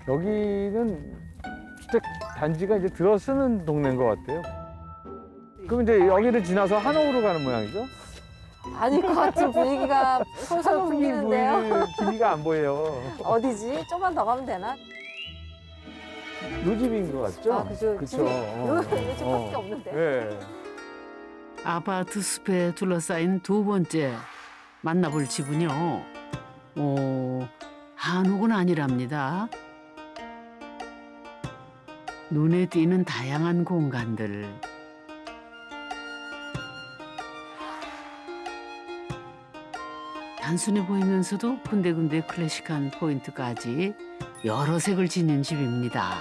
여기는 주택 단지가 이제 들어서는 동네인 것 같아요. 그럼 이제 여기를 지나서 한옥으로 가는 모양이죠? 아닐 것 같은 분위기가 솔솔 풍기는데요. 길이가 안 보여요. 어디지? 좀만 더 가면 되나? 요 집인 것 같죠? 아, 그죠. 그쵸. 집이 요 집밖에 없는데. 네. 아파트 숲에 둘러싸인 두 번째 만나볼 집은요. 한옥은 아니랍니다. 눈에 띄는 다양한 공간들. 단순해 보이면서도 군데군데 클래식한 포인트까지 여러 색을 지닌 집입니다.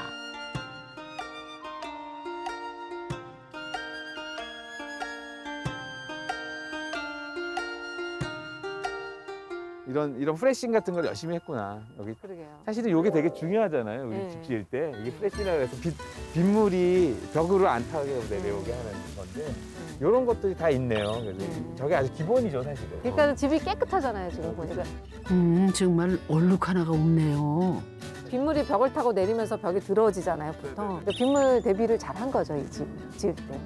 이런 프레싱 같은 걸 열심히 했구나. 여기 그러게요. 사실은 이게 되게 중요하잖아요. 우리 네. 집 지을 때 이게 프레싱이라고 해서 빗물이 벽으로 안 타게 내려오게 하는 건데 이런 것들이 다 있네요. 그래서 저게 아주 기본이죠, 사실은. 그러니까 집이 깨끗하잖아요, 지금 보니까. 정말 얼룩 하나가 없네요. 빗물이 벽을 타고 내리면서 벽이 들어지잖아요, 보통. 그러니까 빗물 대비를 잘 한 거죠, 이 집 지을 때.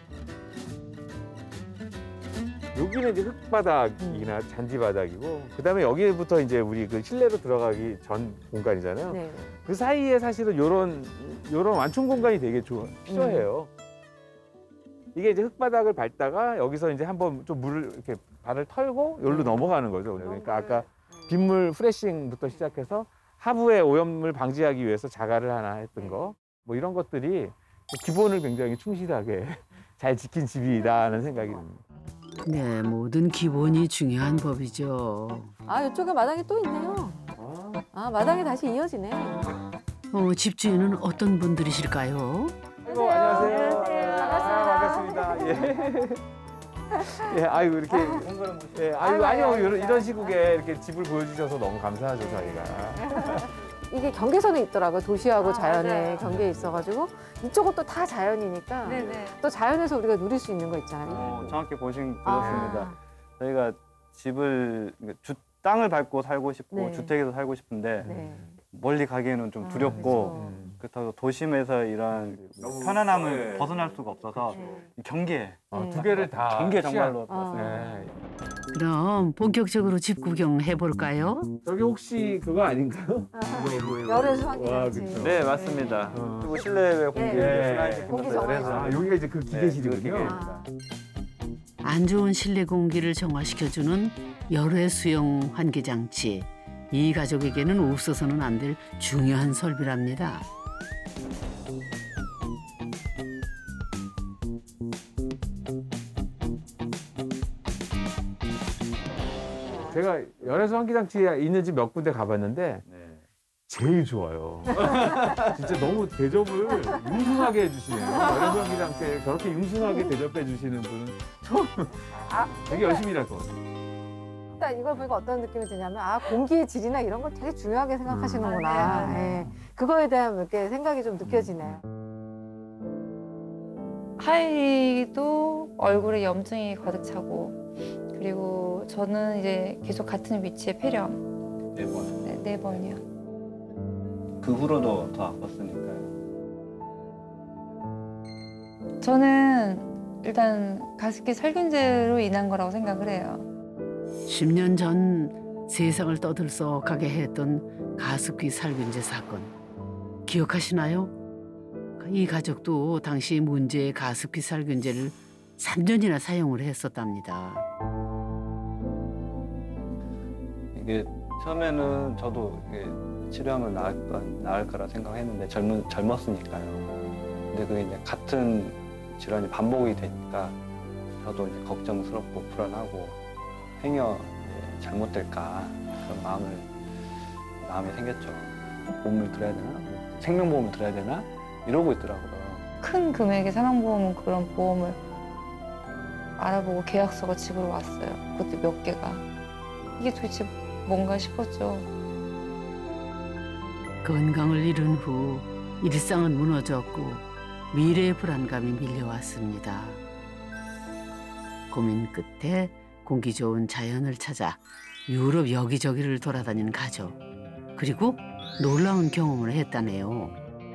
여기는 이제 흙바닥이나 잔디바닥이고 그다음에 여기부터 이제 우리 그 실내로 들어가기 전 공간이잖아요. 네. 그 사이에 사실은 요런 완충 공간이 되게 필요해요. 이게 이제 흙바닥을 밟다가 여기서 이제 한번 좀 물을 이렇게 발을 털고 여기로 넘어가는 거죠. 그러니까 아까 빗물 프레싱부터 시작해서 하부의 오염물 방지하기 위해서 자갈을 하나 했던 거, 뭐 이런 것들이 기본을 굉장히 충실하게 잘 지킨 집이라는 생각이 듭니다. 네, 모든 기본이 중요한 법이죠. 아, 이쪽에 마당이 또 있네요. 아, 마당이 다시 이어지네. 집주인은 어떤 분들이실까요? 아이고, 안녕하세요. 반갑습니다. 예. 예, 아이고 이렇게 예, 아니요 이런 시국에 이렇게 집을 보여주셔서 너무 감사하죠 저희가. 이게 경계선에 있더라고요. 도시하고 자연의 맞아요. 경계에 있어가지고 이쪽은 또 다 자연이니까 네네. 또 자연에서 우리가 누릴 수 있는 거 있잖아요. 정확히 보신 아. 그렇습니다. 저희가 집을 땅을 밟고 살고 싶고 네. 주택에서 살고 싶은데 네. 멀리 가기에는 좀 두렵고 그렇다고 도심에서 이런 편안함을 벗어날 수가 없어서 이 경계 두 개를 다 경계 취한- 정말로 네. 그럼 본격적으로 집 구경 해볼까요? 저기 혹시 그거 아닌가요? 열의 와, 수확이지. 그쵸. 네 맞습니다. 그리고 실내외 공기 네. 순환시키면서 공기 정화해서. 그래서 아, 여기가 이제 그 기계실이군요. 기계입니다. 안 좋은 실내 공기를 정화시켜주는 열외 수용 환기 장치. 이 가족에게는 없어서는 안 될 중요한 설비랍니다. 제가 열애수 환기장치에 있는 집 몇 군데 가봤는데 네. 제일 좋아요. 진짜 너무 대접을 융숭하게 해주시네요. 열애수 환기장치에 저렇게 융숭하게 대접해 주시는 분은 처음. 되게 열심히 일할 것 같아요. 일단 이걸 보니까 어떤 느낌이 드냐면 아 공기의 질이나 이런 걸 되게 중요하게 생각하시는구나. 예. 그거에 대한 이렇게 생각이 좀 느껴지네요. 하이도 얼굴에 염증이 가득 차고 그리고 저는 이제 계속 같은 위치에 폐렴 4번. 네, 4번이요. 그 후로도 더 아팠으니까요. 저는 일단 가습기 살균제로 인한 거라고 생각을 해요. 10년 전 세상을 떠들썩하게 했던 가습기 살균제 사건. 기억하시나요? 이 가족도 당시 문제의 가습기 살균제를 3년이나 사용을 했었답니다. 이게 처음에는 저도 이게 치료하면 나을 거라 생각했는데 젊었으니까요. 근데 그게 이제 같은 질환이 반복이 되니까 저도 이제 걱정스럽고 불안하고 행여 잘못될까 그런 마음이 생겼죠. 보험을 들어야 되나? 생명보험을 들어야 되나? 이러고 있더라고요. 큰 금액의 사망보험은 그런 보험을 알아보고 계약서가 집으로 왔어요. 그것도 몇 개가. 이게 도대체 뭔가 싶었죠. 건강을 잃은 후 일상은 무너졌고 미래의 불안감이 밀려왔습니다. 고민 끝에 공기 좋은 자연을 찾아 유럽 여기저기를 돌아다닌 가족. 그리고 놀라운 경험을 했다네요.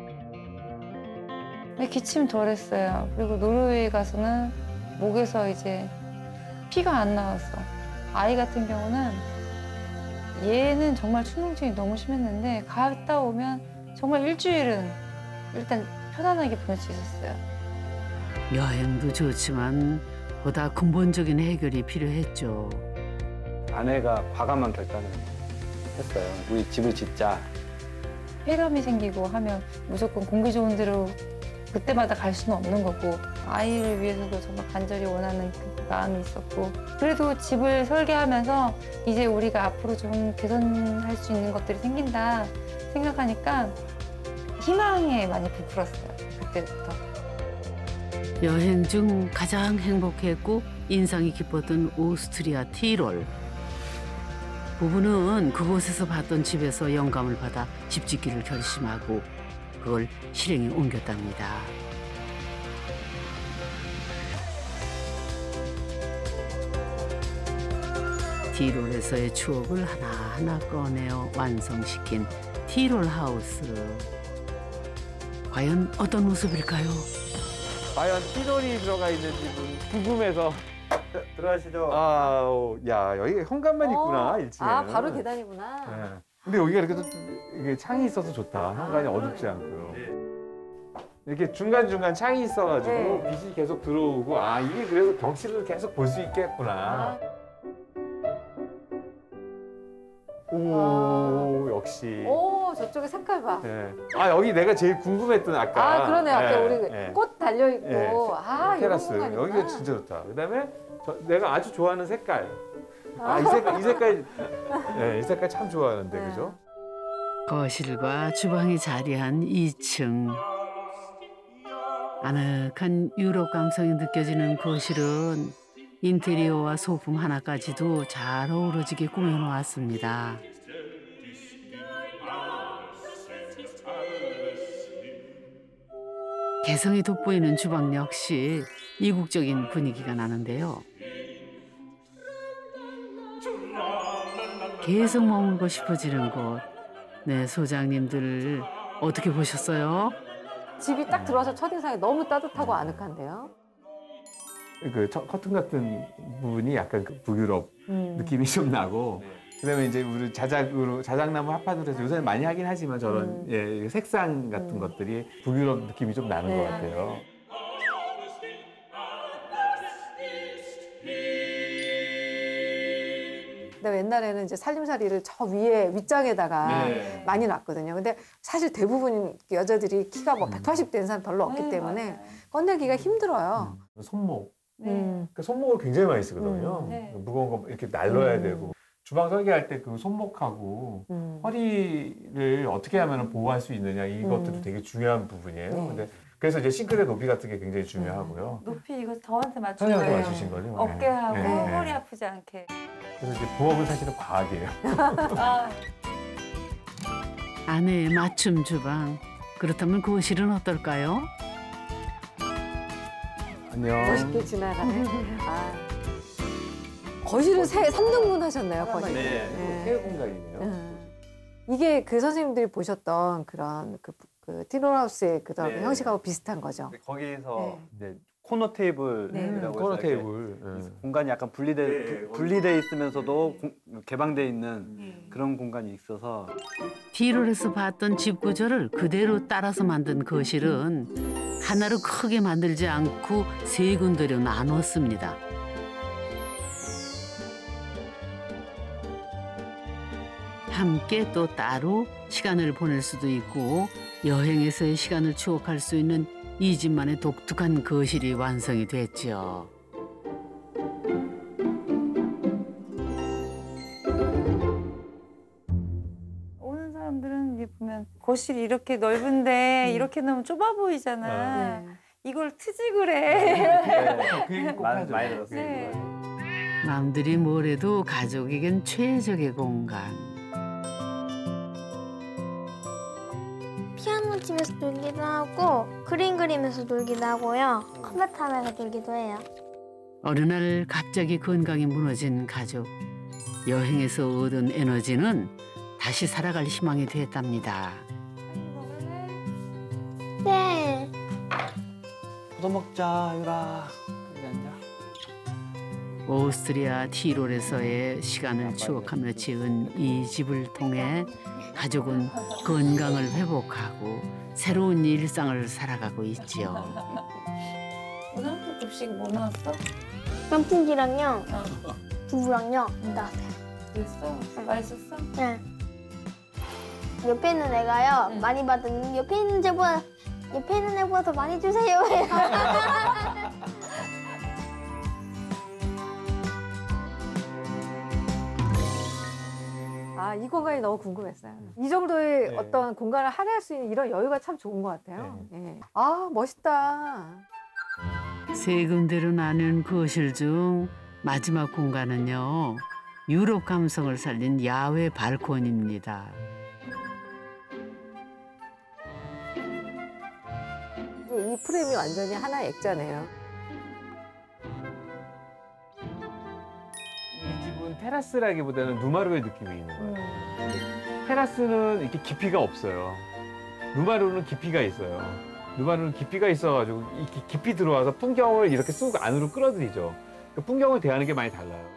기침 덜했어요. 그리고 노르웨이 가서는 목에서 이제 피가 안 나왔어. 아이 같은 경우는 얘는 정말 충농증이 너무 심했는데 갔다 오면 정말 일주일은 일단 편안하게 보낼 수 있었어요. 여행도 좋지만 보다 근본적인 해결이 필요했죠. 아내가 과감한 결단을 했어요. 우리 집을 짓자. 폐렴이 생기고 하면 무조건 공기 좋은 데로 그때마다 갈 수는 없는 거고 아이를 위해서도 정말 간절히 원하는 그 마음이 있었고 그래도 집을 설계하면서 이제 우리가 앞으로 좀 개선할 수 있는 것들이 생긴다 생각하니까 희망에 많이 부풀었어요. 그때부터. 여행 중 가장 행복했고 인상이 깊었던 오스트리아 티롤. 부부는 그곳에서 봤던 집에서 영감을 받아 집 짓기를 결심하고 그걸 실행에 옮겼답니다. 티롤에서의 추억을 하나하나 꺼내어 완성시킨 티롤 하우스. 과연 어떤 모습일까요? 과연 티롤이 들어가 있는 집은 궁금해서. 들어가시죠. 야 여기 현관만 있구나 1층에. 아, 바로 계단이구나. 네. 근데 여기가 이렇게 또 이게 창이 있어서 좋다. 현관이 어둡지 않고요. 이렇게 중간중간 창이 있어가지고 네. 빛이 계속 들어오고 이게 그래서 경치를 계속 볼 수 있겠구나. 오 역시. 오, 저쪽에 색깔 봐. 네. 여기 내가 제일 궁금했던 아까. 그러네. 아까 우리 네. 꽃 달려있고. 네. 이런 테라스. 공간이구나. 여기가 진짜 좋다. 그다음에 내가 아주 좋아하는 색깔. 이 색깔 참 좋아하는데 네. 그죠? 거실과 주방이 자리한 2층. 아늑한 유럽 감성이 느껴지는 거실은 인테리어와 소품 하나까지도 잘 어우러지게 꾸며놓았습니다. 개성이 돋보이는 주방 역시 이국적인 분위기가 나는데요. 계속 머물고 싶어지는 곳. 네, 소장님들 어떻게 보셨어요? 집이 딱 들어와서 첫인상이 너무 따뜻하고 아늑한데요. 그 커튼 같은 부분이 약간 그 북유럽 느낌이 좀 나고 그다음에 이제 우리 자작나무 합판으로 해서 요새는 많이 하긴 하지만 저런 색상 같은 것들이 북유럽 느낌이 좀 나는 네. 것 같아요. 근데 옛날에는 이제 살림살이를 저 위에 윗장에다가 많이 놨거든요. 근데 사실 대부분 여자들이 키가 뭐 180 된 사람 별로 없기 때문에 꺼내기가 힘들어요. 손목. 음. 그 손목을 굉장히 많이 쓰거든요. 네. 무거운 거 이렇게 날려야 되고 주방 설계할 때 그 손목하고 허리를 어떻게 하면 보호할 수 있느냐 이것들도 되게 중요한 부분이에요. 네. 근데 그래서 이제 싱크대 높이 같은 게 굉장히 중요하고요. 높이 이거 저한테 맞춘 선생님한테 거예요. 맞추신 거죠? 어깨하고 네. 허리 아프지 않게. 그래서 이제 부엌은 사실은 과학이에요. 아, 아내의 맞춤 주방. 그렇다면 거실은 어떨까요? 안녕. 멋있게 지나가네. 거실은 3등분 하셨네요, 거실. 네. 폐 공간이네요. 이게 그 선생님들이 보셨던 그런 그 티롤하우스의 그런 네. 형식하고 비슷한 거죠. 거기서 이제 코너 테이블이라고 코너 해서 이렇게 테이블. 공간이 약간 분리돼 있으면서도 개방돼 있는 그런 공간이 있어서 티롤에서 봤던 집 구조를 그대로 따라서 만든 거실은 하나로 크게 만들지 않고 세 군데로 나눴습니다. 함께 또 따로 시간을 보낼 수도 있고 여행에서의 시간을 추억할 수 있는 이 집만의 독특한 거실이 완성이 됐죠. 오는 사람들은 이제 보면 거실이 이렇게 넓은데 이렇게 넣으면 좁아 보이잖아. 네. 이걸 트직을 해. 그 얘기 꼭 많이 하죠. 들었어요. 네. 남들이 뭐래도 가족에겐 최적의 공간. 피아노 치면서 놀기도 하고 그림 그리면서 놀기도 하고요. 컴퓨터 하면서 놀기도 해요. 어느 날 갑자기 건강이 무너진 가족. 여행에서 얻은 에너지는 다시 살아갈 희망이 됐답니다. 네. 얻어 먹자, 유라. 여기 앉아. 오스트리아 티롤에서의 시간을 추억하며 지은 이 집을 통해 가족은 건강을 회복하고 새로운 일상을 살아가고 있지요. 오늘 급식 뭐 나왔어? 깐풍기랑요, 두부랑요 나왔어요. 그랬어? 맛있었어? 네. 옆에 있는 애가요 많이 받은 옆에 있는 애보다 더 많이 주세요. 아, 이 공간이 너무 궁금했어요. 이 정도의 네. 어떤 공간을 할애할 수 있는 이런 여유가 참 좋은 것 같아요. 예. 아, 멋있다. 세 군데로 나눈 거실 중 마지막 공간은요. 유럽 감성을 살린 야외 발코니입니다. 이제 이 프레임이 완전히 하나의 액자네요. 이 집은 테라스라기보다는 누마루의 느낌이 있는 거예요. 테라스는 이렇게 깊이가 없어요. 누마루는 깊이가 있어요. 누마루는 깊이가 있어가지고 이렇게 깊이 들어와서 풍경을 이렇게 쑥 안으로 끌어들이죠. 그 풍경을 대하는 게 많이 달라요.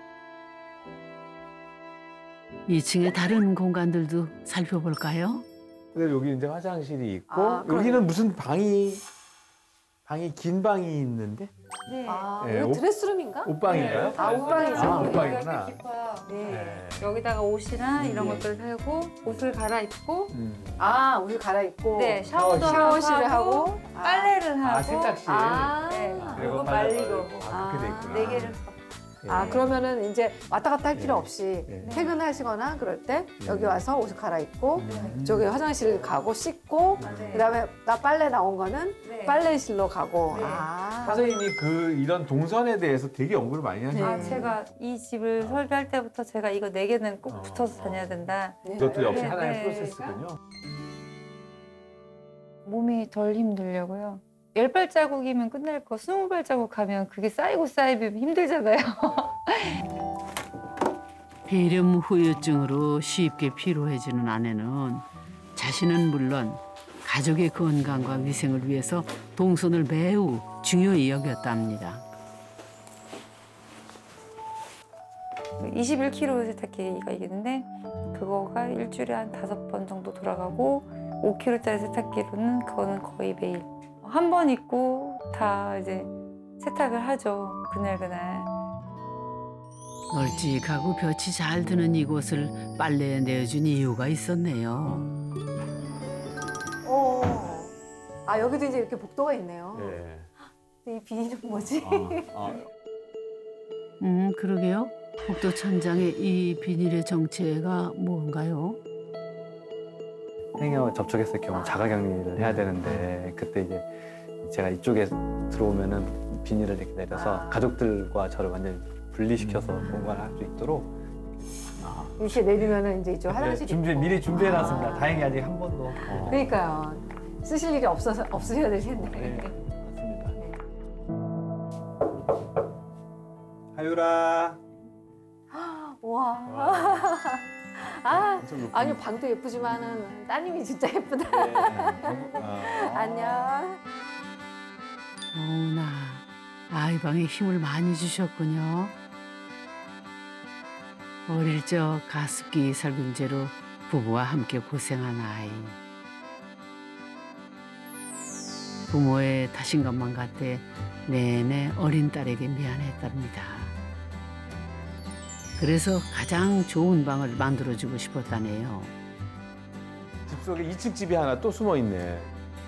2층의 다른 공간들도 살펴볼까요? 근데 여기 이제 화장실이 있고 아, 그러네. 여기는 무슨 방이 긴 방이 있는데 네. 아, 네, 이거 옷- 드레스룸인가? 옷방인가요? 아, 옷방이죠. 아, 네. 옷방이구나. 여기가 깊어요. 네. 네. 여기다가 옷이나 이런 네. 것들을 살고 옷을 갈아입고 아, 옷을 갈아입고. 네, 샤워도 샤워실을 하고. 빨래를 하고 세탁실. 아, 네, 빨래 그리고 말리고 말리고. 아, 그렇게 돼 있구나. 네 개를 아, 그러면은 이제 왔다 갔다 할 필요 네. 없이 네. 퇴근하시거나 그럴 때 여기 네. 와서 옷을 갈아입고 저기 화장실 가고 씻고 네. 그다음에 나 빨래 나온 거는 네. 빨래실로 가고. 네. 아. 선생님이 이런 동선에 대해서 되게 연구를 많이 하시네요. 아, 제가 이 집을 설계할 때부터 제가 이거 4개는 꼭 붙어서 다녀야 된다. 이것도 역시 네, 하나의 네. 프로세스군요. 몸이 덜 힘들려고요. 10발자국이면 끝날 거 20발자국 가면 그게 쌓이고 쌓이면 힘들잖아요. 폐렴 후유증으로 쉽게 피로해지는 아내는 자신은 물론 가족의 건강과 위생을 위해서 동선을 매우 중요히 여겼답니다. 21kg 세탁기가 있는데 그거가 일주일에 한 5번 정도 돌아가고 5kg짜리 세탁기로는 그거는 거의 매일 한 번 입고 다 이제 세탁을 하죠. 그날. 널찍하고 볕이 잘 드는 이곳을 빨래에 내어준 이유가 있었네요. 오. 아, 여기도 이제 이렇게 복도가 있네요. 네. 근데 이 비닐은 뭐지? 그러게요. 복도 천장에 이 비닐의 정체가 뭔가요? 행여 접촉했을 경우 자가격리를 해야 되는데 그때 이제 제가 이쪽에 들어오면은 비닐을 이렇게 내려서 가족들과 저를 완전히 분리시켜서 공간을 할 수 있도록 이렇게 내리면은 이제 이쪽 화장실이 있고. 미리 준비해놨습니다. 다행히 아직 한 번도. 그러니까요. 쓰실 일이 없으셔야 될 텐데. 네, 맞습니다. 하유라. 와. 아, 아니 방도 예쁘지만은 따님이 진짜 예쁘다. 안녕. 어머나, 아이 방에 힘을 많이 주셨군요. 어릴 적 가습기 살균제로 부부와 함께 고생한 아이. 부모의 탓인 것만 같아 내내 어린 딸에게 미안했답니다. 그래서 가장 좋은 방을 만들어주고 싶었다네요. 집 속에 2층 집이 하나 또 숨어 있네.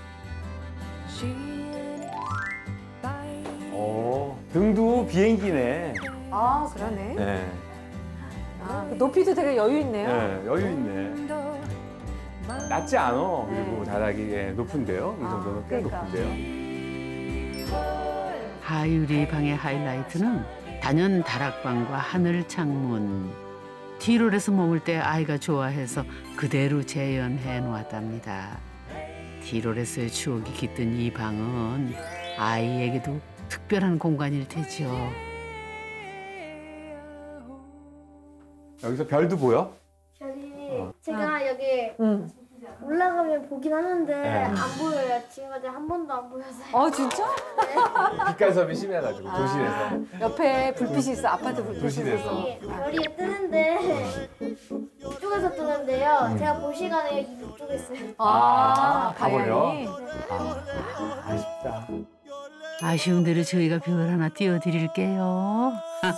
등도 비행기네. 아, 그러네. 네. 아, 그 높이도 되게 여유 있네요. 네, 여유 있네. 낮지 않아. 그리고 다락이 높은데요. 이 정도는 꽤 그러니까. 높은데요. 하유리 방의 하이라이트는 단연 다락방과 하늘 창문. 티롤에서 머물 때 아이가 좋아해서 그대로 재현해 놓았답니다. 티롤에서의 추억이 깃든 이 방은 아이에게도 특별한 공간일 테죠. 여기서 별도 보여? 별이 제가 여기 올라가면 보긴 하는데 안 보여요. 지금까지 한 번도 안 보여서. 진짜? 빛간섭이 심해가지고 도시에서. 옆에 불빛이 있어. 아파트 불빛이 도시에서. 있어. 별이 뜨는데 이쪽에서 뜨는데요. 제가 볼 시간에 이쪽에 있어요. 가버려? 방향이. 아쉽다. 아쉬운 대로 저희가 별 하나 띄워드릴게요.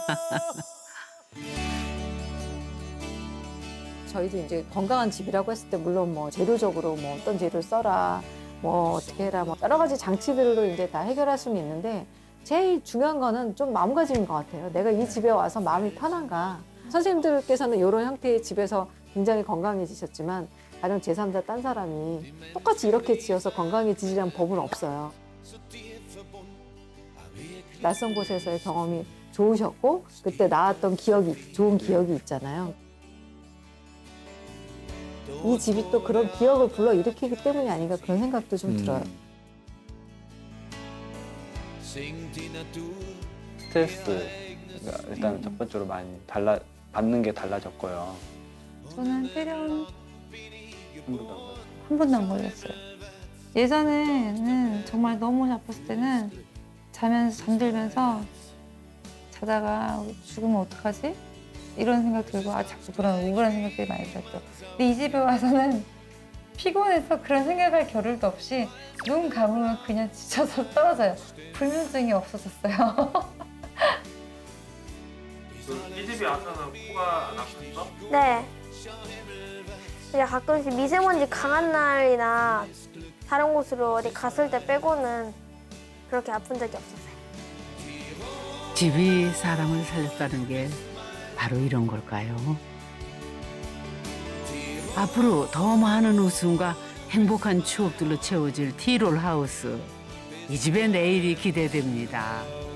저희도 이제 건강한 집이라고 했을 때 물론 뭐 재료적으로 뭐 어떤 재료를 써라, 뭐 어떻게 해라, 뭐 여러 가지 장치들로 이제 다 해결할 수는 있는데 제일 중요한 거는 좀 마음가짐인 것 같아요. 내가 이 집에 와서 마음이 편한가. 선생님들께서는 이런 형태의 집에서 굉장히 건강해지셨지만 가령 제3자 딴 사람이 똑같이 이렇게 지어서 건강해지리란 법은 없어요. 낯선 곳에서의 경험이 좋으셨고 그때 나왔던 기억이 좋은 기억이 있잖아요. 이 집이 또 그런 기억을 불러일으키기 때문이 아닌가 그런 생각도 좀 들어요. 스트레스가 일단 첫 번째로 많이 받는 게 달라졌고요. 저는 폐렴 한 번도 안 받았어요. 한 번도 안 걸렸어요. 예전에는 정말 너무 아팠을 때는 잠들면서 자다가 죽으면 어떡하지? 이런 생각 들고 자꾸 그런 우울한 생각들이 많이 들었죠. 근데 이 집에 와서는 피곤해서 그런 생각할 겨를도 없이 눈 감으면 그냥 지쳐서 떨어져요. 불면증이 없어졌어요. 이 집에 와서는 코가 안 아프죠? 네. 그냥 가끔씩 미세먼지 강한 날이나 다른 곳으로 어디 갔을 때 빼고는 그렇게 아픈 적이 없었어요. 집이 사람을 살렸다는 게 바로 이런 걸까요? 앞으로 더 많은 웃음과 행복한 추억들로 채워질 티롤 하우스. 이 집의 내일이 기대됩니다.